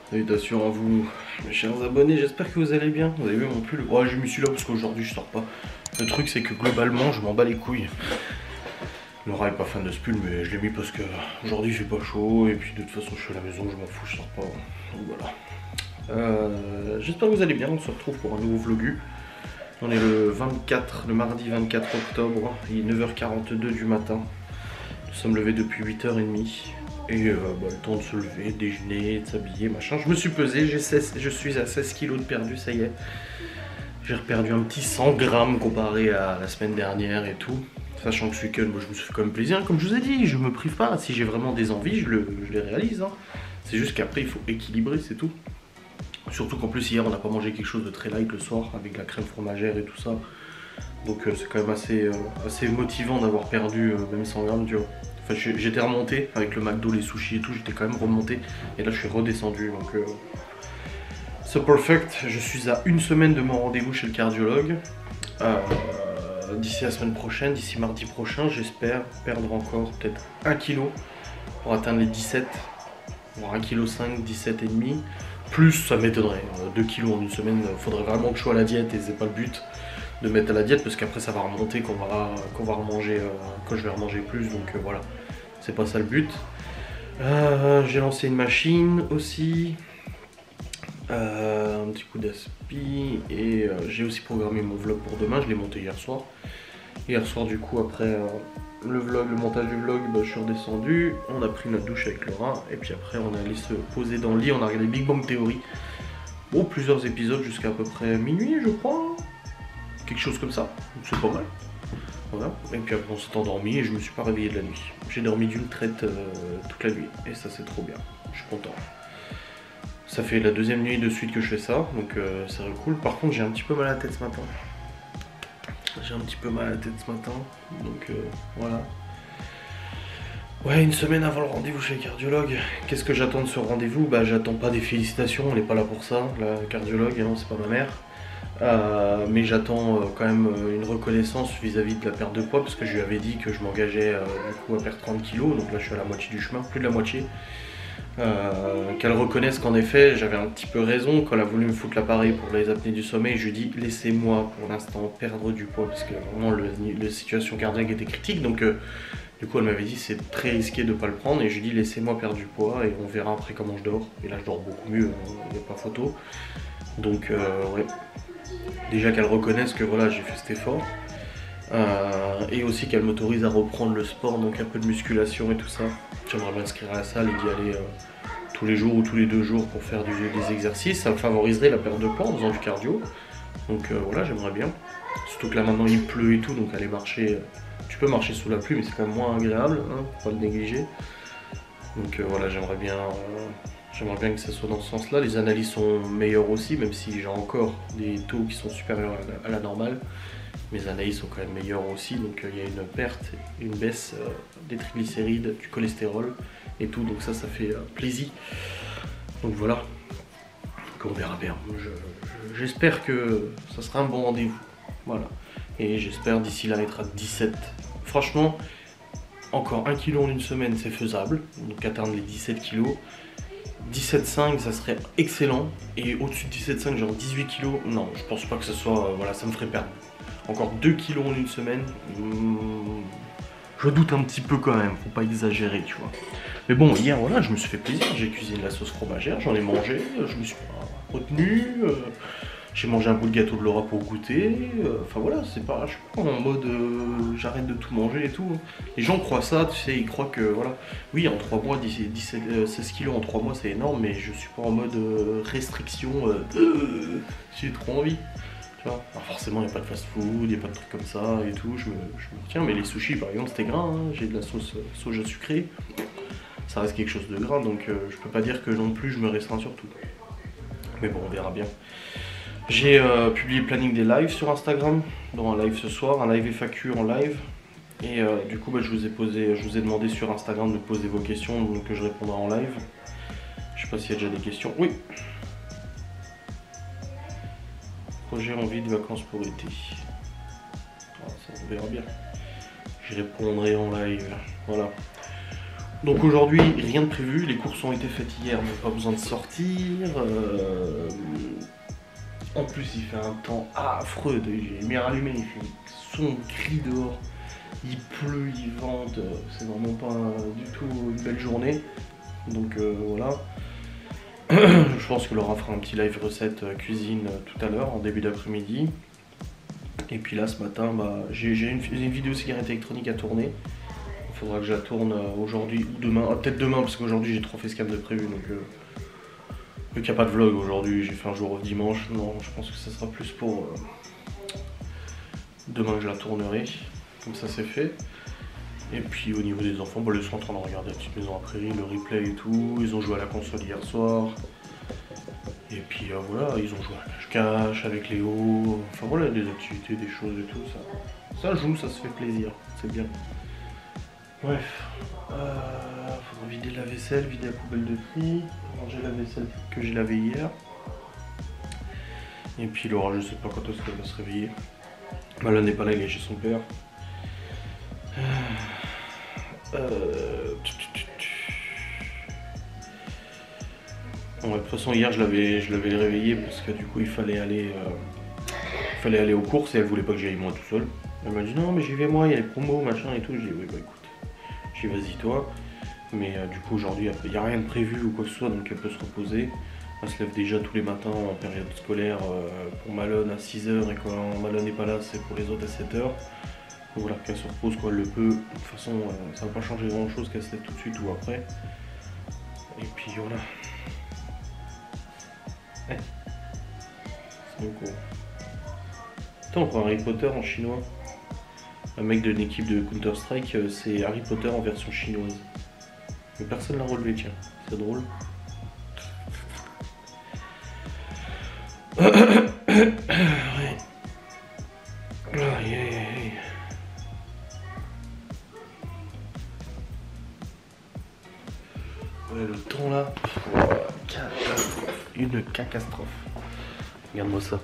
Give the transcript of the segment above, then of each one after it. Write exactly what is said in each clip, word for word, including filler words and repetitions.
Salutations à vous, mes chers abonnés, j'espère que vous allez bien. Vous avez vu mon pull? Ouais, j'ai mis celui-là parce qu'aujourd'hui je sors pas. Le truc c'est que globalement je m'en bats les couilles. Laura est pas fan de ce pull, mais je l'ai mis parce que aujourd'hui il fait pas chaud et puis de toute façon je suis à la maison, je m'en fous, je sors pas. Donc voilà. Euh, j'espère que vous allez bien, on se retrouve pour un nouveau vlogu. On est le vingt-quatre, le mardi vingt-quatre octobre, il est neuf heures quarante-deux du matin. Nous sommes levés depuis huit heures trente. Et euh, bah, le temps de se lever, de déjeuner, de s'habiller, machin. Je me suis pesé, j'ai seize, je suis à seize kilos de perdu, ça y est. J'ai perdu un petit cent grammes comparé à la semaine dernière et tout. Sachant que ce week-end, moi, je me suis fait quand même plaisir. Comme je vous ai dit, je me prive pas. Si j'ai vraiment des envies, je, le, je les réalise. Hein. C'est juste qu'après, il faut équilibrer, c'est tout. Surtout qu'en plus, hier, on n'a pas mangé quelque chose de très light le soir, avec la crème fromagère et tout ça. Donc euh, c'est quand même assez, euh, assez motivant d'avoir perdu euh, même cent grammes, tu vois. Enfin, j'étais remonté avec le McDo, les sushis et tout, j'étais quand même remonté. Et là, je suis redescendu. Donc, euh, c'est perfect. Je suis à une semaine de mon rendez-vous chez le cardiologue. Euh, d'ici la semaine prochaine, d'ici mardi prochain, j'espère perdre encore peut-être un kilo pour atteindre les dix-sept, voire un virgule cinq kilos, dix-sept virgule cinq. Plus, ça m'étonnerait. deux kilos en une semaine, il faudrait vraiment que je sois à la diète et c'est pas le but de mettre à la diète parce qu'après ça va remonter, qu'on va, qu'on va remanger, euh, quand je vais remanger plus, donc euh, voilà, c'est pas ça le but. Euh, j'ai lancé une machine aussi, euh, un petit coup d'aspi, et euh, j'ai aussi programmé mon vlog pour demain, je l'ai monté hier soir. Hier soir du coup après euh, le vlog, le montage du vlog, bah, je suis redescendu, on a pris notre douche avec Laura, et puis après on est allé se poser dans le lit, on a regardé Big Bang Theory. Bon, plusieurs épisodes jusqu'à à peu près minuit je crois. Quelque chose comme ça, donc c'est pas mal. Voilà. Et puis après on s'est endormi et je me suis pas réveillé de la nuit. J'ai dormi d'une traite euh, toute la nuit et ça c'est trop bien, je suis content. Ça fait la deuxième nuit de suite que je fais ça, donc euh, c'est cool. Par contre j'ai un petit peu mal à la tête ce matin. J'ai un petit peu mal à la tête ce matin, donc euh, voilà. Ouais, une semaine avant le rendez-vous chez le cardiologue. Qu'est-ce que j'attends de ce rendez-vous? Bah j'attends pas des félicitations, on n'est pas là pour ça, la cardiologue, hein, c'est pas ma mère. Euh, mais j'attends euh, quand même euh, une reconnaissance vis-à-vis -vis de la perte de poids parce que je lui avais dit que je m'engageais euh, du coup à perdre trente kilos, donc là je suis à la moitié du chemin, plus de la moitié. Euh, qu'elle reconnaisse qu'en effet j'avais un petit peu raison quand elle a voulu me foutre l'appareil pour les apnées du sommeil. Je lui ai dit laissez-moi pour l'instant perdre du poids parce que vraiment le, la situation cardiaque était critique, donc euh, du coup elle m'avait dit c'est très risqué de ne pas le prendre et je lui ai dit laissez-moi perdre du poids et on verra après comment je dors. Et là je dors beaucoup mieux, il n'y a pas photo, donc euh, ouais. Déjà qu'elle reconnaisse que voilà j'ai fait cet effort euh, et aussi qu'elle m'autorise à reprendre le sport, donc un peu de musculation et tout ça. J'aimerais m'inscrire à la salle et d'y aller euh, tous les jours ou tous les deux jours pour faire du, des exercices. Ça me favoriserait la perte de poids en faisant du cardio, donc euh, voilà j'aimerais bien. Surtout que là maintenant il pleut et tout, donc aller marcher, euh, tu peux marcher sous la pluie mais c'est quand même moins agréable, hein, faut pas le négliger. Donc euh, voilà j'aimerais bien euh, J'aimerais bien que ça soit dans ce sens-là. Les analyses sont meilleures aussi, même si j'ai encore des taux qui sont supérieurs à la, à la normale. Mes analyses sont quand même meilleures aussi, donc il euh, y a une perte, une baisse euh, des triglycérides, du cholestérol et tout, donc ça, ça fait euh, plaisir. Donc voilà, donc, on verra bien. J'espère que ça sera un bon rendez-vous. Voilà, et j'espère d'ici là être à dix-sept. Franchement, encore un kilo en une semaine, c'est faisable, donc atteindre les dix-sept kilos. dix-sept virgule cinq ça serait excellent, et au-dessus de dix-sept virgule cinq genre dix-huit kilos, non je pense pas que ce soit, euh, voilà ça me ferait perdre. Encore deux kilos en une semaine, hmm, je doute un petit peu quand même, faut pas exagérer tu vois. Mais bon hier voilà je me suis fait plaisir, j'ai cuisiné la sauce fromagère, j'en ai mangé, je me suis pas retenu, euh, j'ai mangé un bout de gâteau de Laura pour goûter, euh, enfin voilà c'est pas, je suis pas en mode euh, j'arrête de tout manger et tout. Les gens croient ça, tu sais, ils croient que voilà, oui en trois mois, dix-sept, seize kilos en trois mois c'est énorme, mais je suis pas en mode euh, restriction, euh, euh, j'ai trop envie. Tu vois. Alors forcément il n'y a pas de fast food, il n'y a pas de trucs comme ça et tout, je me, je me retiens, mais les sushis par exemple c'était gras, hein, j'ai de la sauce euh, soja sucrée, ça reste quelque chose de gras, donc euh, je peux pas dire que non plus je me restreins sur tout. Mais bon on verra bien. J'ai euh, publié le planning des lives sur Instagram, dans un live ce soir, un live F A Q en live. Et euh, du coup bah, je vous ai posé, je vous ai demandé sur Instagram de poser vos questions, donc que je répondrai en live. Je sais pas s'il y a déjà des questions. Oui. Projet envie de vacances pour été. Ah, ça on verra bien. Je répondrai en live. Voilà. Donc aujourd'hui, rien de prévu, les courses ont été faites hier, mais pas besoin de sortir. Euh... En plus, il fait un temps affreux, j'ai mis rallumé, il fait sombre, gris dehors, il pleut, il vente, c'est vraiment pas du tout une belle journée. Donc euh, voilà. Je pense que Laura fera un petit live recette cuisine tout à l'heure, en début d'après-midi. Et puis là, ce matin, bah, j'ai une, une vidéo cigarette électronique à tourner. Il faudra que je la tourne aujourd'hui ou demain. Ah, peut-être demain, parce qu'aujourd'hui j'ai trois facecam de prévu. Donc, euh, vu qu'il n'y a pas de vlog aujourd'hui, j'ai fait un jour dimanche. Non, je pense que ça sera plus pour euh, demain que je la tournerai. Comme ça, c'est fait. Et puis au niveau des enfants, bon, ils sont en train de regarder la petite maison à Prairie, le replay et tout. Ils ont joué à la console hier soir. Et puis euh, voilà, ils ont joué à cache-cache avec Léo. Enfin voilà, des activités, des choses et tout. Ça, ça joue, ça se fait plaisir. C'est bien. Bref, euh, faudra vider la vaisselle, vider la poubelle de tri, ranger la vaisselle que j'ai lavée hier. Et puis Laura, je sais pas quand est-ce qu'elle va se réveiller. Malin n'est pas là, il est chez son père. Euh... Bon, de toute façon, hier je l'avais je l'avais réveillée parce que du coup il fallait aller, euh... il fallait aller aux courses et elle voulait pas que j'y aille moi tout seul. Elle m'a dit non mais j'y vais moi, il y a les promos, machin et tout. J'ai dit oui bah écoute. J'ai dit vas-y toi, mais euh, du coup aujourd'hui il n'y a rien de prévu ou quoi que ce soit, donc elle peut se reposer. Elle se lève déjà tous les matins en période scolaire euh, pour Malone à six heures et quand Malone n'est pas là c'est pour les autres à sept heures. Donc voilà, qu'elle se repose quand elle le peut. De toute façon euh, ça va pas changer grand chose qu'elle se lève tout de suite ou après. Et puis voilà. Hey. C'est bon quoi. Putain, on prend Harry Potter en chinois. Un mec d'une équipe de Counter-Strike, c'est Harry Potter en version chinoise. Mais personne l'a relevé, tiens. C'est drôle. Ouais. Aïe, aïe, aïe. Ouais, le temps là. Oh, catastrophe. Une catastrophe. Regarde-moi ça.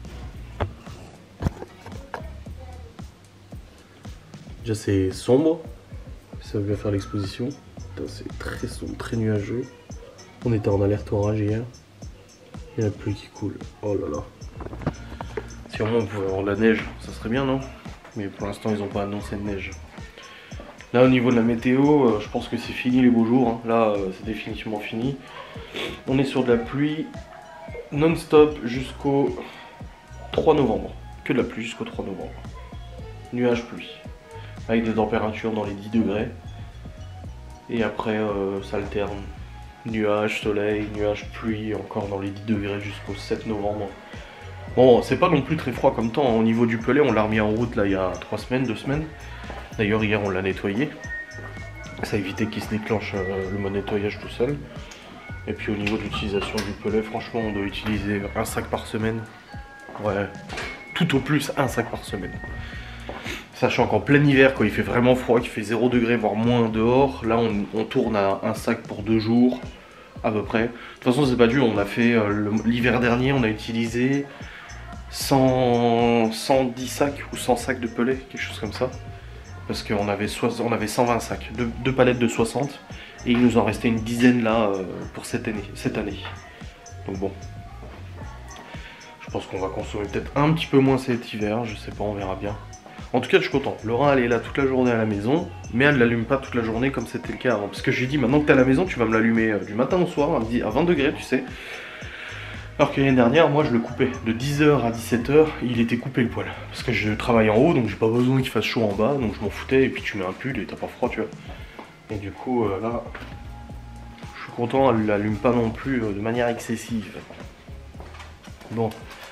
Déjà c'est sombre, ça va bien faire l'exposition. C'est très sombre, très nuageux. On était en alerte orage hier. Il y a la pluie qui coule. Oh là là. Si au moins on pouvait avoir de la neige, ça serait bien non? Mais pour l'instant ils n'ont pas annoncé de neige. Là au niveau de la météo, euh, je pense que c'est fini les beaux jours. Hein. Là euh, c'est définitivement fini. On est sur de la pluie non-stop jusqu'au trois novembre. Que de la pluie jusqu'au trois novembre. Nuage pluie. Avec des températures dans les dix degrés. Et après, euh, ça alterne. Nuages, soleil, nuages, pluie, encore dans les dix degrés jusqu'au sept novembre. Bon, c'est pas non plus très froid comme temps. Au niveau du pelet, on l'a remis en route là il y a trois semaines, deux semaines. D'ailleurs, hier, on l'a nettoyé. Ça a évité qu'il se déclenche euh, le nettoyage tout seul. Et puis au niveau de l'utilisation du pelet, franchement, on doit utiliser un sac par semaine. Ouais, tout au plus un sac par semaine. Sachant qu'en plein hiver, quand il fait vraiment froid, qu'il fait zéro degré voire moins dehors, là on, on tourne à un sac pour deux jours, à peu près. De toute façon c'est pas dur, on a fait euh, l'hiver dernier, on a utilisé cent, cent dix sacs ou cent sacs de pellet, quelque chose comme ça. Parce qu'on avait, on avait cent vingt sacs, deux, deux palettes de soixante, et il nous en restait une dizaine là euh, pour cette année, cette année. Donc bon. Je pense qu'on va consommer peut-être un petit peu moins cet hiver, je sais pas, on verra bien. En tout cas, je suis content. Laura, elle est là toute la journée à la maison, mais elle ne l'allume pas toute la journée comme c'était le cas avant. Parce que je lui ai dit, maintenant que tu es à la maison, tu vas me l'allumer euh, du matin au soir, à vingt degrés, tu sais. Alors que l'année dernière, moi, je le coupais. De dix heures à dix-sept heures, il était coupé le poil. Parce que je travaille en haut, donc j'ai pas besoin qu'il fasse chaud en bas, donc je m'en foutais. Et puis tu mets un pull et t'as pas froid, tu vois. Et du coup, euh, là, je suis content, elle l'allume pas non plus euh, de manière excessive. Bon.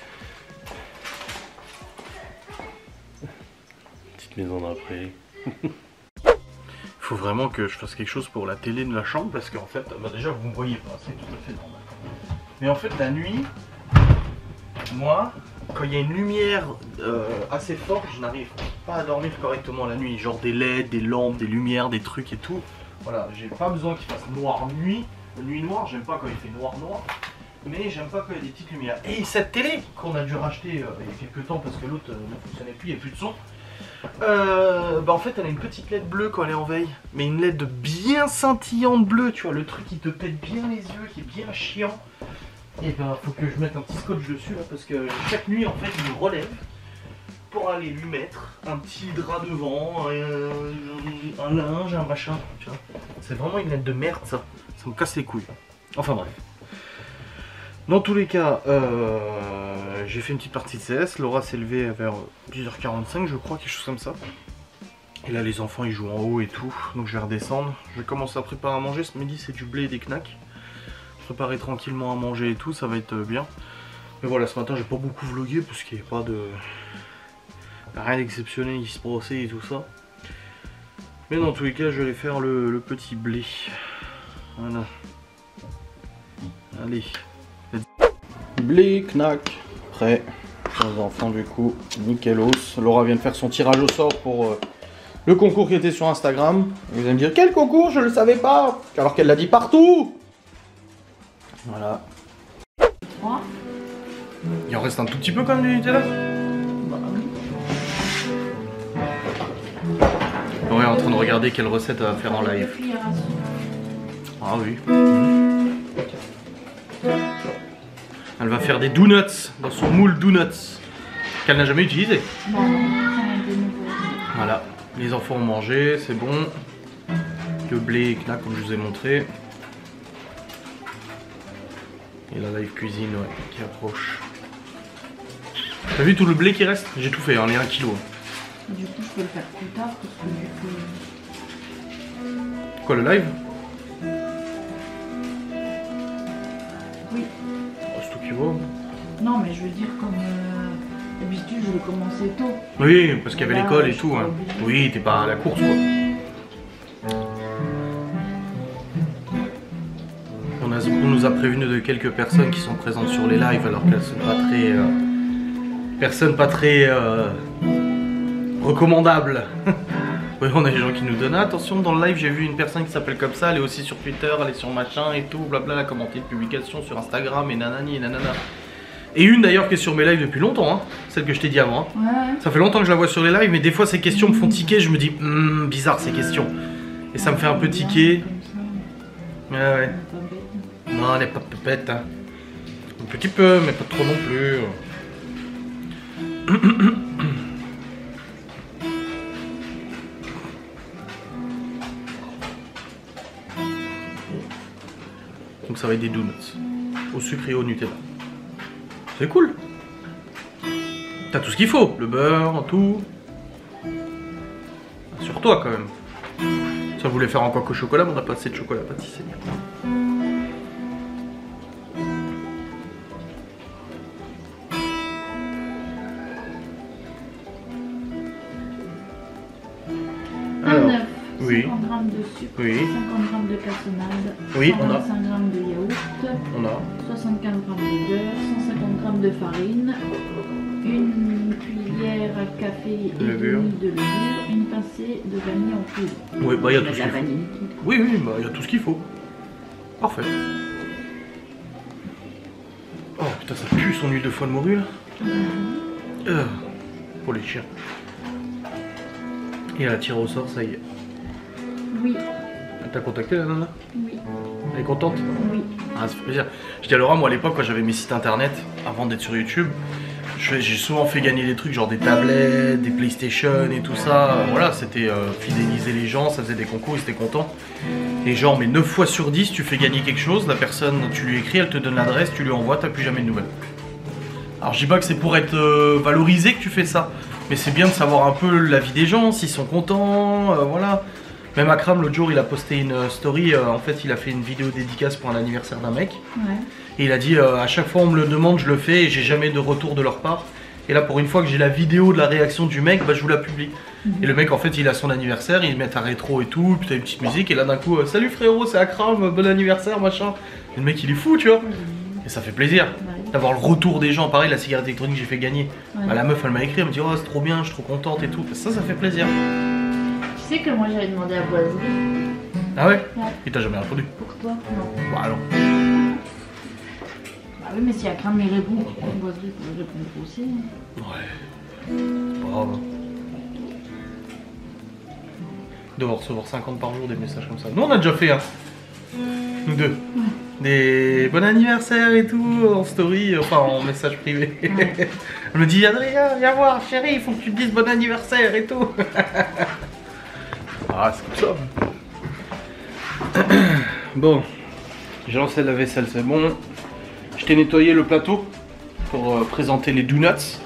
Maison d'après. Il faut vraiment que je fasse quelque chose pour la télé de la chambre parce qu'en fait, bah déjà vous me voyez pas, c'est tout à fait normal. Mais en fait la nuit, moi, quand il y a une lumière euh, assez forte, je n'arrive pas à dormir correctement la nuit. Genre des L E D, des lampes, des lumières, des trucs et tout. Voilà, j'ai pas besoin qu'il fasse noir nuit. Nuit noire, j'aime pas quand il fait noir noir. Mais j'aime pas quand il y a des petites lumières. Et cette télé qu'on a dû racheter euh, il y a quelques temps parce que l'autre euh, ne fonctionnait plus, il n'y a plus de son. Euh, bah en fait elle a une petite L E D bleue quand elle est en veille, mais une L E D bien scintillante bleue, tu vois, le truc qui te pète bien les yeux, qui est bien chiant. Et ben faut que je mette un petit scotch dessus là, parce que chaque nuit en fait il me relève pour aller lui mettre un petit drap devant, un, un linge, un machin, tu vois. C'est vraiment une L E D de merde ça, ça me casse les couilles. Enfin bref. Dans tous les cas, euh, j'ai fait une petite partie de C S, Laura s'est levée vers dix heures quarante-cinq je crois, quelque chose comme ça. Et là les enfants ils jouent en haut et tout, donc je vais redescendre. Je vais commencer à préparer à manger, ce midi c'est du blé et des knacks. Préparer tranquillement à manger et tout, ça va être bien. Mais voilà, ce matin j'ai pas beaucoup vlogué parce qu'il n'y a pas de... rien d'exceptionnel qui se passait et tout ça. Mais dans tous les cas je vais faire le, le petit blé. Voilà. Allez. Blé, knack, prêt. Les enfants du coup, nickelos. Laura vient de faire son tirage au sort pour euh, le concours qui était sur Instagram. Et vous allez me dire, quel concours? Je le savais pas. Alors qu'elle l'a dit partout. Voilà. Il en reste un tout petit peu quand même du Nutella. On est en train de regarder quelle recette elle va faire en live. Ah oui. Elle va faire des donuts dans son moule donuts qu'elle n'a jamais utilisé. Voilà, les enfants ont mangé, c'est bon. Le blé knack comme je vous ai montré. Et la live cuisine ouais, qui approche. T'as vu tout le blé qui reste? J'ai tout fait, on est un kilo. Du coup, je peux le faire plus tard parce que du coup... Quoi, le live? Oui. Oh, c'est tout qui va. Non, mais je veux dire, comme euh, d'habitude, je vais commencer tôt. Oui, parce qu'il y avait Là, l'école et tout. Hein. Oui, t'es pas à la course, quoi. On, a, on nous a prévenu de quelques personnes qui sont présentes sur les lives alors qu'elles sont pas très... Euh, personnes pas très... Euh, recommandables. Oui, on a des gens qui nous donnent ah, attention, dans le live j'ai vu une personne qui s'appelle comme ça, elle est aussi sur Twitter, elle est sur machin et tout, blabla, elle a commenté une publication sur Instagram et nanani et nanana. Et une d'ailleurs qui est sur mes lives depuis longtemps, hein, celle que je t'ai dit avant. Hein. Ouais. Ça fait longtemps que je la vois sur les lives, mais des fois ces questions me font tiquer, je me dis hmm, bizarre ces questions. Et ça me fait un peu tiquer. Ouais, ouais. Non, elle n'est pas bête. Hein. Un petit peu, mais pas trop non plus. Donc ça va être des donuts au sucre et au Nutella. C'est cool. T'as tout ce qu'il faut, le beurre, tout. Sur toi quand même. Ça voulait faire encore qu'au chocolat, mais on n'a pas assez de chocolat pâtissier. Alors, un œuf, oui. cinquante grammes de sucre, oui. cinquante grammes de cassonade, oui, on a. cent vingt-cinq grammes de yaourt, on a. soixante-quinze grammes de beurre, cent cinquante grammes de farine, une cuillère à café et demie de levure, une pincée de vanille en poudre. Oui, bah il y a tout ce qu'il faut. Oui, oui, bah il y a tout ce qu'il faut. Parfait. Oh putain, ça pue son huile de foie de morue là. Mm-hmm. euh, pour les chiens. Et elle a tiré au sort, ça y est. Oui. T'as contacté la nana? Oui. Elle est contente? Oui. Ah, ça fait plaisir. Je dis à Laura, moi à l'époque, quand j'avais mes sites internet, avant d'être sur YouTube, j'ai souvent fait gagner des trucs, genre des tablettes, des PlayStation et tout ça. Voilà, c'était euh, fidéliser les gens, ça faisait des concours, ils étaient contents. Et genre, mais neuf fois sur dix, tu fais gagner quelque chose, la personne, tu lui écris, elle te donne l'adresse, tu lui envoies, t'as plus jamais de nouvelles. Alors je dis pas que c'est pour être euh, valorisé que tu fais ça, mais c'est bien de savoir un peu la vie des gens, s'ils sont contents, euh, voilà. Même Akram, l'autre jour, il a posté une story, euh, en fait, il a fait une vidéo dédicace pour un anniversaire d'un mec. Ouais. Et il a dit, euh, à chaque fois on me le demande, je le fais et j'ai jamais de retour de leur part. Et là, pour une fois que j'ai la vidéo de la réaction du mec, bah je vous la publie. Mm-hmm. Et le mec, en fait, il a son anniversaire, il met un rétro et tout, puis t'as une petite musique, et là d'un coup, euh, salut frérot, c'est Akram, bon anniversaire, machin. Et le mec, il est fou, tu vois. Mm-hmm. Et ça fait plaisir. Ouais. D'avoir le retour des gens, pareil, la cigarette électronique que j'ai fait gagner. Ouais. Bah, la meuf, elle m'a écrit, elle me dit, oh c'est trop bien, je suis trop contente et tout. Ça, ça fait plaisir. Tu sais que moi j'avais demandé à Boiserie. Ah ouais, ouais. Et t'as jamais répondu? Pour toi? Non. Bah alors. Bah oui, mais si Akram me répond, Boiserie peut répondre aussi. Ouais. C'est pas grave. doit recevoir cinquante par jour des messages comme ça. Nous on a déjà fait un. Nous deux. Ouais. Des bon anniversaire et tout en story, enfin en message privé. Ouais. Elle me dit Adrien, viens voir chérie, il faut que tu te dises bon anniversaire et tout. Ah c'est comme ça. Bon, j'ai lancé la vaisselle, c'est bon. Je t'ai nettoyé le plateau pour euh, présenter les donuts. Yes.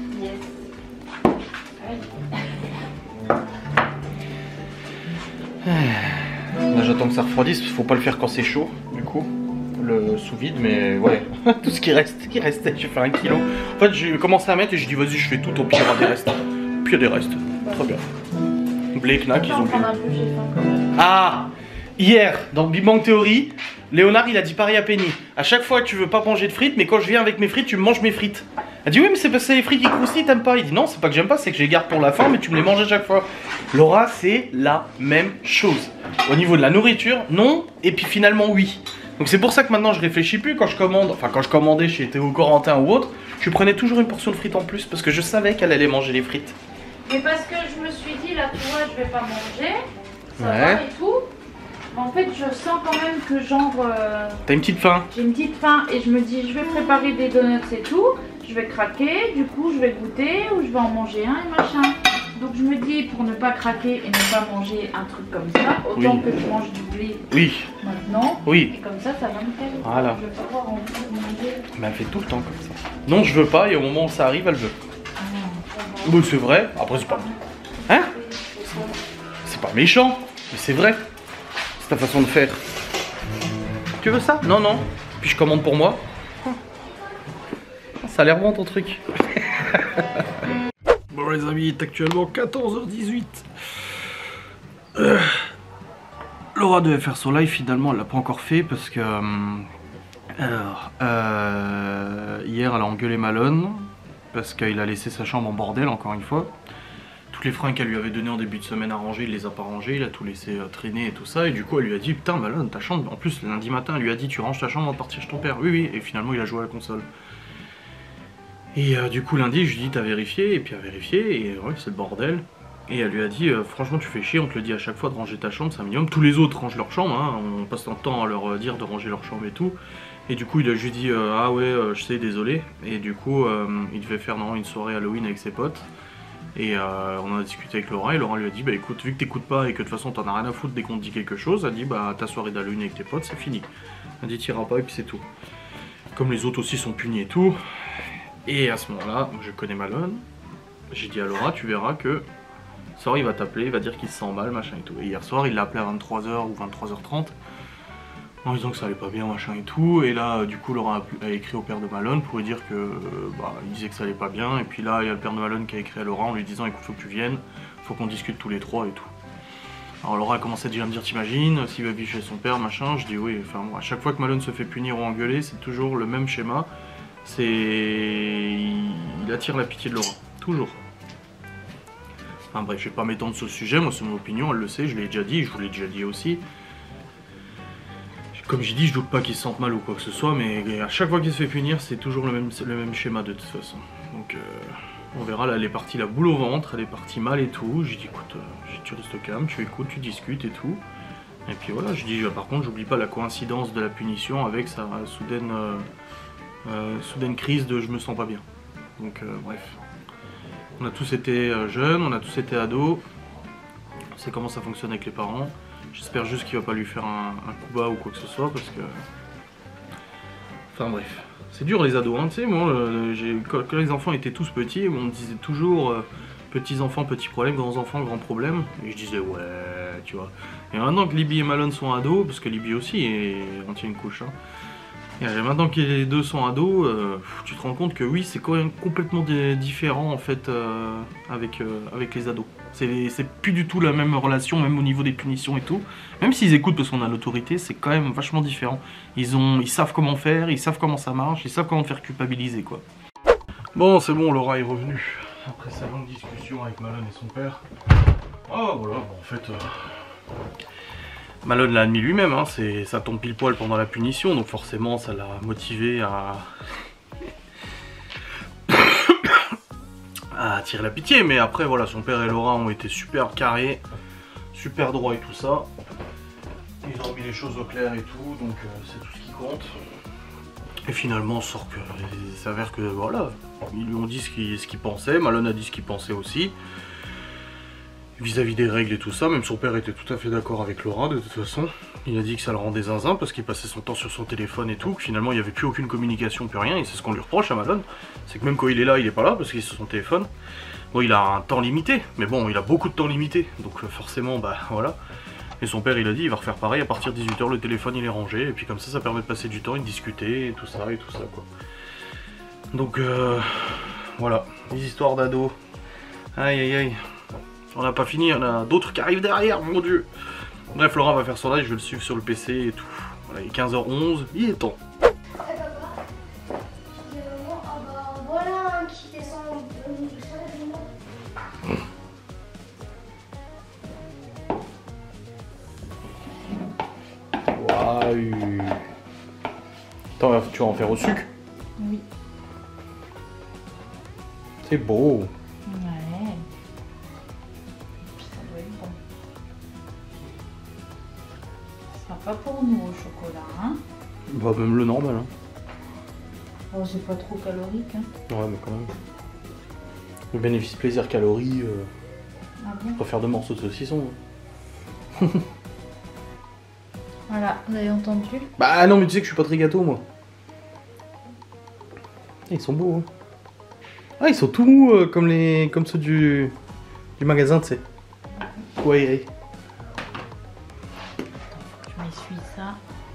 Là j'attends que ça refroidisse, faut pas le faire quand c'est chaud du coup, le sous vide, mais ouais, tout ce qui reste, qui restait, j'ai fait un kilo. En fait j'ai commencé à mettre et j'ai dit vas-y je fais tout, au pire il y a des restes. Puis il y a des restes, très bien. Blake, Knack, ils ont fait. Ah, hier, dans Big Bang Theory, Léonard il a dit pareil à Penny. À chaque fois tu veux pas manger de frites, mais quand je viens avec mes frites, tu me manges mes frites. Elle dit oui mais c'est parce que c'est les frites qui croustillent, t'aimes pas. Il dit non c'est pas que j'aime pas, c'est que je les garde pour la fin, mais tu me les manges à chaque fois. Laura c'est la même chose. Au niveau de la nourriture, non, et puis finalement oui. Donc c'est pour ça que maintenant je réfléchis plus quand je commande, enfin quand je commandais chez Théo Corentin ou autre, je prenais toujours une portion de frites en plus parce que je savais qu'elle allait manger les frites. Mais parce que je me suis dit là tu vois je vais pas manger, ça ouais. va et tout. Mais en fait je sens quand même que genre... Euh, T'as une petite faim. J'ai une petite faim et je me dis je vais préparer des donuts et tout. Je vais craquer, du coup je vais goûter ou je vais en manger un et machin. Donc je me dis pour ne pas craquer et ne pas manger un truc comme ça, autant oui. que je mange du blé oui. maintenant. Oui. Et comme ça, ça va me faire. Voilà. Je vais pas avoir envie de manger. Mais elle fait tout le temps comme ça. Non, je veux pas et au moment où ça arrive, elle veut. Ah, bon, c'est vrai. Après c'est pas. Hein? C'est pas méchant, mais c'est vrai. C'est ta façon de faire. Tu veux ça? Non, non. Puis je commande pour moi. Ça a l'air bon ton truc. Bon les amis, il est actuellement quatorze heures dix-huit. Euh, Laura devait faire son live, finalement elle l'a pas encore fait parce que... Euh, alors, euh, hier elle a engueulé Malone parce qu'il a laissé sa chambre en bordel encore une fois. Tous les fringues qu'elle lui avait donné en début de semaine à ranger, il les a pas rangés, il a tout laissé euh, traîner et tout ça. Et du coup elle lui a dit putain Malone ta chambre, en plus lundi matin elle lui a dit tu ranges ta chambre avant de partir chez ton père. Oui oui, et finalement il a joué à la console. Et euh, du coup lundi je lui dis t'as vérifié, et puis elle a vérifié, et ouais c'est le bordel. Et elle lui a dit euh, franchement tu fais chier, on te le dit à chaque fois de ranger ta chambre, c'est un minimum. Tous les autres rangent leur chambre, hein. On passe notre temps à leur euh, dire de ranger leur chambre et tout. Et du coup il a juste dit euh, ah ouais euh, je sais désolé. Et du coup euh, il devait faire non, une soirée Halloween avec ses potes. Et euh, on en a discuté avec Laura, et Laura lui a dit bah écoute vu que t'écoutes pas et que de toute façon t'en as rien à foutre dès qu'on te dit quelque chose, elle dit bah ta soirée d'Halloween avec tes potes c'est fini. Elle dit t'iras pas et puis c'est tout. Comme les autres aussi sont punis et tout. Et à ce moment-là, je connais Malone, j'ai dit à Laura, tu verras que ce soir il va t'appeler, il va dire qu'il se sent mal, machin et tout. Et hier soir, il l'a appelé à vingt-trois heures ou vingt-trois heures trente, en disant que ça allait pas bien, machin et tout. Et là, du coup, Laura a écrit au père de Malone pour lui dire que, euh, bah, il disait que ça allait pas bien. Et puis là, il y a le père de Malone qui a écrit à Laura en lui disant, écoute, faut que tu viennes, faut qu'on discute tous les trois et tout. Alors Laura a commencé déjà à me dire, t'imagines, s'il va vivre chez son père, machin. Je dis oui, enfin, à chaque fois que Malone se fait punir ou engueuler, c'est toujours le même schéma. C'est... il attire la pitié de Laura, toujours. Enfin bref, je vais pas m'étendre sur le sujet, moi c'est mon opinion, elle le sait, je l'ai déjà dit, je vous l'ai déjà dit aussi. Comme j'ai dit, je doute pas qu'il se sente mal ou quoi que ce soit, mais à chaque fois qu'il se fait punir, c'est toujours le même, le même schéma de toute façon. Donc euh, on verra, là elle est partie la boule au ventre, elle est partie mal et tout. J'ai dit écoute, euh, tu restes calme, tu écoutes, tu discutes et tout. Et puis voilà, je dis par contre, j'oublie pas la coïncidence de la punition avec sa soudaine... Euh, Euh, soudaine crise de je me sens pas bien. Donc euh, bref. On a tous été euh, jeunes, on a tous été ados. On sait comment ça fonctionne avec les parents. J'espère juste qu'il va pas lui faire un, un coup bas ou quoi que ce soit parce que... Enfin bref. C'est dur les ados, hein, tu sais, moi, euh, quand, quand les enfants étaient tous petits, on me disait toujours euh, petits enfants, petits problèmes, grands enfants, grands problèmes. Et je disais ouais, tu vois. Et maintenant que Libby et Malone sont ados, parce que Libby aussi est... on tient une couche, hein. Et maintenant que les deux sont ados, euh, tu te rends compte que oui, c'est quand même complètement différent en fait euh, avec, euh, avec les ados. C'est plus du tout la même relation, même au niveau des punitions et tout. Même s'ils écoutent parce qu'on a l'autorité, c'est quand même vachement différent. Ils, ont, ils savent comment faire, ils savent comment ça marche, ils savent comment te faire culpabiliser quoi. Bon, c'est bon, Laura est revenue. Après sa longue discussion avec Malone et son père. Oh voilà, bon, en fait... Euh... Malone l'a admis lui-même, hein, ça tombe pile poil pendant la punition, donc forcément ça l'a motivé à... à tirer la pitié. Mais après voilà, son père et Laura ont été super carrés super droit et tout ça. Ils ont mis les choses au clair et tout, donc euh, c'est tout ce qui compte. Et finalement, sort que il s'avère que voilà, ils lui ont dit ce qu'ils ce qu'ils pensaient, Malone a dit ce qu'il pensait aussi. Vis-à-vis des règles et tout ça, même son père était tout à fait d'accord avec Laura de toute façon. Il a dit que ça le rendait zinzin parce qu'il passait son temps sur son téléphone et tout, que finalement il n'y avait plus aucune communication, plus rien, et c'est ce qu'on lui reproche à Malone. C'est que même quand il est là, il est pas là parce qu'il est sur son téléphone. Bon, il a un temps limité, mais bon, il a beaucoup de temps limité, donc forcément, bah voilà. Et son père il a dit il va refaire pareil, à partir de dix-huit heures le téléphone il est rangé, et puis comme ça ça permet de passer du temps et de discuter, et tout ça, et tout ça quoi. Donc euh, voilà, les histoires d'ados. Aïe aïe aïe. On n'a pas fini, on a d'autres qui arrivent derrière, mon dieu. Bref, Laura va faire son live, je vais le suivre sur le P C et tout. Voilà, il est quinze heures onze, il est temps. Voilà un qui descend. Waouh. Attends, tu vas en faire au sucre? Oui. C'est beau. Ouais. Ça doit être bon. Ce sera pas pour nous au chocolat, hein? Bah, même le normal, hein. Oh, c'est pas trop calorique, hein. Ouais, mais quand même. Le bénéfice plaisir calories, euh, Ah je bon? préfère deux morceaux de saucisson. Hein. Voilà, vous avez entendu? Bah non, mais tu sais que je suis pas très gâteau, moi. Ils sont beaux, hein. Ah, ils sont tout mous, euh, comme, les... comme ceux du, du magasin, tu sais. Ouais, Je m'essuie ça.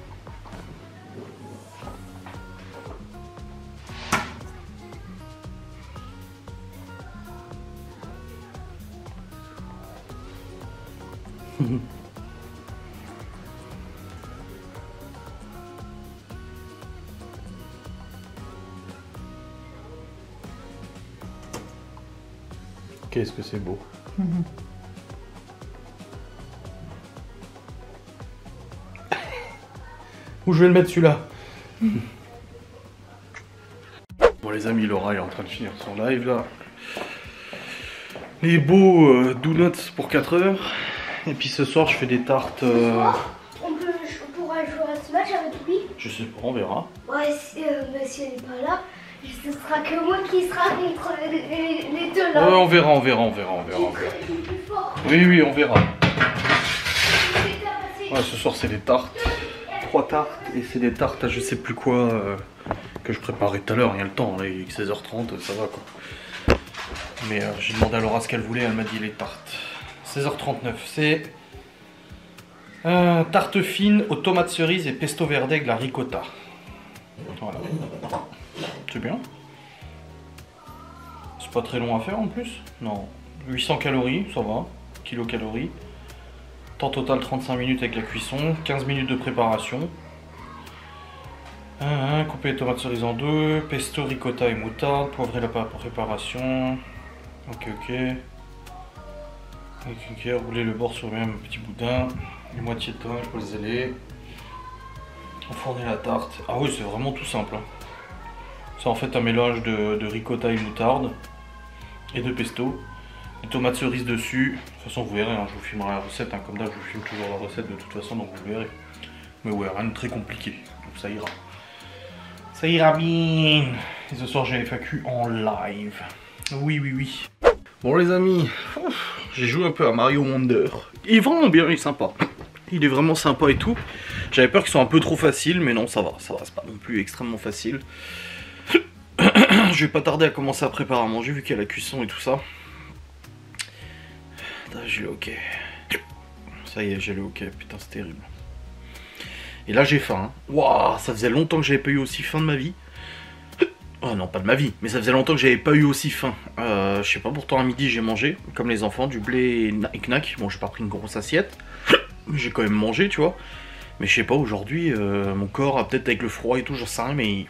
Qu'est-ce que c'est beau. Où je vais le mettre celui-là? Bon les amis, Laura est en train de finir son live là. Les beaux euh, donuts pour quatre heures. Et puis ce soir je fais des tartes... Euh... On, peut, on pourra jouer à ce match avec lui. Je sais pas, on verra. Ouais, si, euh, mais si elle n'est pas là, ce sera que moi qui sera contre les, les- les deux là. Ouais, on verra, on verra, on verra, on verra. On verra. Qui est plus fort. Oui, oui, on verra. C'est bien passé. Ouais, ce soir c'est des tartes. Trois tartes et c'est des tartes à je sais plus quoi euh, que je préparais tout à l'heure. Il y a le temps, là, il est seize heures trente, ça va quoi. Mais euh, j'ai demandé à Laura ce qu'elle voulait, elle m'a dit les tartes. seize heures trente-neuf, c'est euh, tarte fine aux tomates cerises et pesto verde avec la ricotta. Voilà. C'est bien. C'est pas très long à faire en plus. Non. huit cents calories, ça va. Kilocalories. Temps total trente-cinq minutes avec la cuisson. quinze minutes de préparation. Un, un, couper les tomates cerises en deux. Pesto, ricotta et moutarde. Poivrer la préparation. Ok, ok. Ok, ok. Rouler le bord sur le même petit boudin. Une moitié de tomate pour les ailer. Enfourner la tarte. Ah oui, c'est vraiment tout simple. Hein. C'est en fait un mélange de, de ricotta et moutarde. Et de pesto. Des tomates cerises dessus. De toute façon, vous verrez, hein, je vous filmerai la recette. Hein. Comme d'hab, je vous filme toujours la recette de toute façon, donc vous verrez. Mais ouais, rien de très compliqué. Donc ça ira. Ça ira bien. Et ce soir, j'ai F A Q en live. Oui, oui, oui. Bon, les amis, j'ai joué un peu à Mario Wonder. Il est vraiment bien, il est sympa. Il est vraiment sympa et tout. J'avais peur qu'il soit un peu trop facile, mais non, ça va. Ça va, c'est pas non plus extrêmement facile. Je vais pas tarder à commencer à préparer à manger vu qu'il y a la cuisson et tout ça. J'ai le hockey. Ça y est, j'ai le hockey. Putain, c'est terrible. Et là, j'ai faim. Waouh, ça faisait longtemps que j'avais pas eu aussi faim de ma vie. Oh non, pas de ma vie, mais ça faisait longtemps que j'avais pas eu aussi faim. Euh, je sais pas, pourtant à midi j'ai mangé, comme les enfants, du blé et knack. Bon, j'ai pas pris une grosse assiette. J'ai quand même mangé, tu vois. Mais je sais pas, aujourd'hui, euh, mon corps, a peut-être avec le froid et tout, j'en sais rien, mais...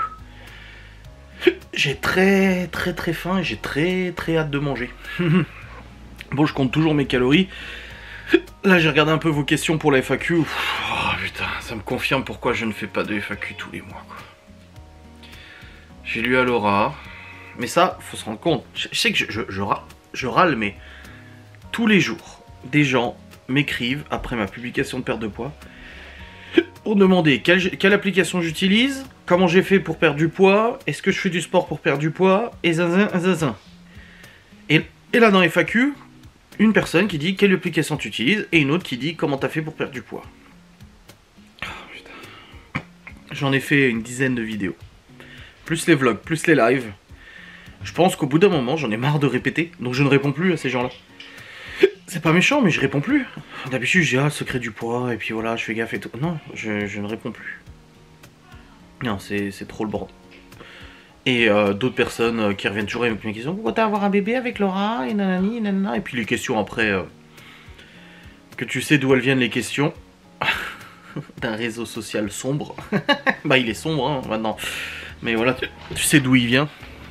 J'ai très très très faim et j'ai très très hâte de manger. Bon, je compte toujours mes calories. Là, j'ai regardé un peu vos questions pour la F A Q. Oh putain, ça me confirme pourquoi je ne fais pas de F A Q tous les mois, quoi. J'ai lu à Laura. Mais ça, faut se rendre compte. Je, je sais que je, je, je, je râle, mais tous les jours, des gens m'écrivent après ma publication de perte de poids pour demander quelle, quelle application j'utilise, comment j'ai fait pour perdre du poids, est-ce que je fais du sport pour perdre du poids, et zinzin, zinzin. Et, et là dans F A Q, une personne qui dit quelle application tu utilises et une autre qui dit comment t'as fait pour perdre du poids. Oh, j'en ai fait une dizaine de vidéos. Plus les vlogs, plus les lives. Je pense qu'au bout d'un moment, j'en ai marre de répéter, donc je ne réponds plus à ces gens-là. C'est pas méchant, mais je réponds plus. D'habitude, je dis ah, le secret du poids, et puis voilà, je fais gaffe et tout. Non, je, je ne réponds plus. Non, c'est trop le bordel. Et euh, d'autres personnes euh, qui reviennent toujours avec mes questions. Pourquoi t'as avoir un bébé avec Laura et nanani, et nanana. Et puis les questions après, euh, que tu sais d'où elles viennent les questions. D'un réseau social sombre. Bah il est sombre hein, maintenant. Mais voilà, tu, tu sais d'où il vient.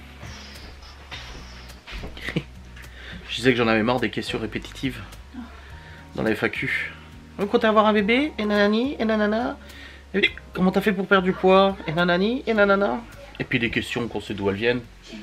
Je disais que j'en avais marre des questions répétitives dans la F A Q. Pourquoi t'as avoir un bébé et nanani et nanana. Et puis, comment t'as fait pour perdre du poids et nanani et nanana. Et puis des questions qu'on sait d'où elles viennent.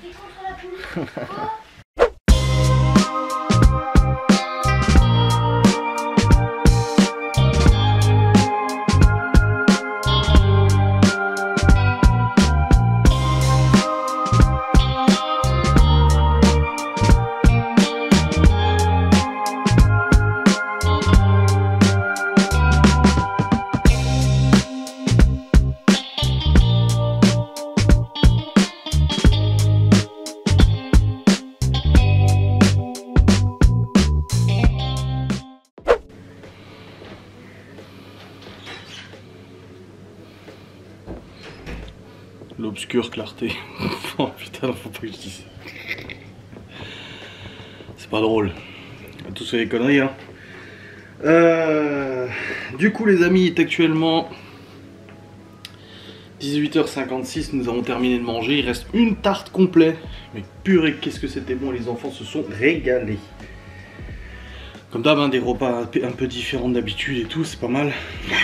L'obscure clarté. Oh putain, faut pas que je dise ça. C'est pas drôle. Tout ça des conneries hein. Euh, du coup les amis, il est actuellement dix-huit heures cinquante-six, nous avons terminé de manger, il reste une tarte complète. Mais purée, qu'est-ce que c'était bon, les enfants se sont régalés. Comme d'hab, hein, des repas un peu, un peu différents d'habitude et tout, c'est pas mal.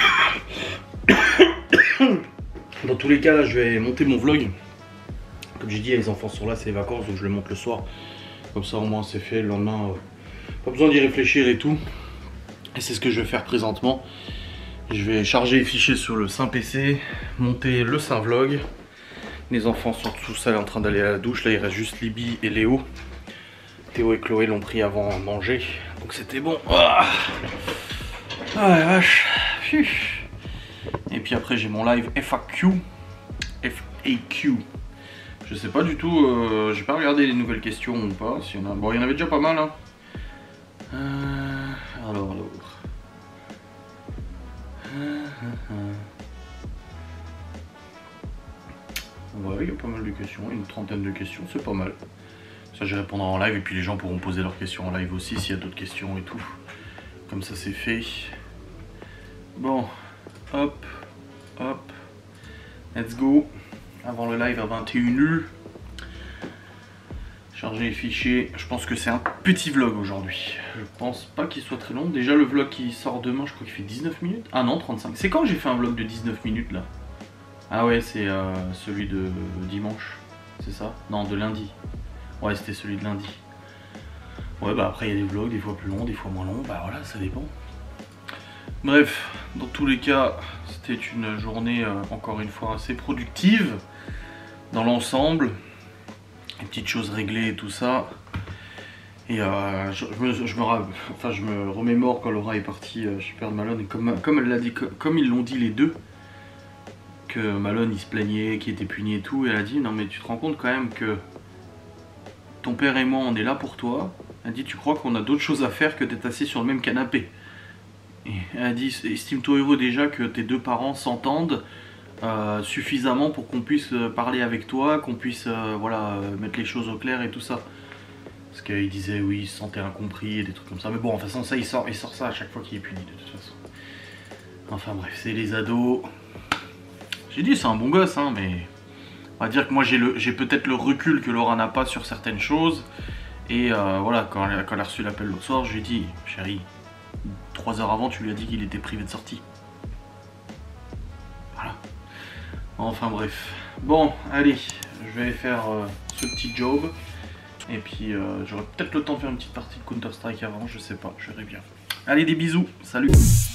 Dans tous les cas, là, je vais monter mon vlog. Comme j'ai dit, les enfants sont là, c'est les vacances, donc je le monte le soir. Comme ça, au moins, c'est fait. Le lendemain, euh, pas besoin d'y réfléchir et tout. Et c'est ce que je vais faire présentement. Je vais charger les fichiers sur le Saint P C, monter le Saint Vlog. Les enfants sont tous en train d'aller à la douche. Là, il reste juste Libby et Léo. Théo et Chloé l'ont pris avant de manger. Donc, c'était bon. Ah, ah la vache. Phew. Et puis après j'ai mon live F A Q. F A Q. Je sais pas du tout, euh, j'ai pas regardé les nouvelles questions ou pas. Si y en a... Bon, il y en avait déjà pas mal. Hein. Euh, alors, alors. Ouais, il y a pas mal de questions, une trentaine de questions, c'est pas mal. Ça, je répondrai en live et puis les gens pourront poser leurs questions en live aussi s'il y a d'autres questions et tout. Comme ça, c'est fait. Bon, hop. Hop, let's go. Avant le live à vingt et une heures. Charger les fichiers. Je pense que c'est un petit vlog aujourd'hui. Je pense pas qu'il soit très long. Déjà le vlog qui sort demain, je crois qu'il fait dix-neuf minutes. Ah non, trente-cinq. C'est quand j'ai fait un vlog de dix-neuf minutes là? Ah ouais, c'est euh, celui de dimanche. C'est ça? Non, de lundi. Ouais, c'était celui de lundi. Ouais, bah après il y a des vlogs, des fois plus longs, des fois moins longs. Bah voilà, ça dépend. Bref, dans tous les cas, c'était une journée euh, encore une fois assez productive dans l'ensemble. Les petites choses réglées et tout ça. Et euh, je, je, me, je, me, enfin, je me remémore quand Laura est partie euh, chez Père de Malone. Et comme, comme, elle l'a dit, comme ils l'ont dit les deux, que Malone il se plaignait, qu'il était puni et tout. Et elle a dit non mais tu te rends compte quand même que ton père et moi on est là pour toi. Elle a dit tu crois qu'on a d'autres choses à faire que d'être assis sur le même canapé. Et elle a dit estime-toi heureux déjà que tes deux parents s'entendent euh, suffisamment pour qu'on puisse parler avec toi, qu'on puisse euh, voilà, mettre les choses au clair et tout ça. Parce qu'il disait oui, il se sentait incompris et des trucs comme ça. Mais bon, de toute façon, ça, il sort, il sort ça à chaque fois qu'il est puni de toute façon. Enfin bref, c'est les ados. J'ai dit c'est un bon gosse, hein, mais on va dire que moi j'ai peut-être le recul que Laura n'a pas sur certaines choses. Et euh, voilà, quand elle, quand elle a reçu l'appel l'autre soir, je lui ai dit chérie, trois heures avant, tu lui as dit qu'il était privé de sortie. Voilà. Enfin bref. Bon, allez, je vais faire euh, ce petit job. Et puis euh, j'aurai peut-être le temps de faire une petite partie de Counter Strike avant, je sais pas, je verrai bien. Allez, des bisous, salut.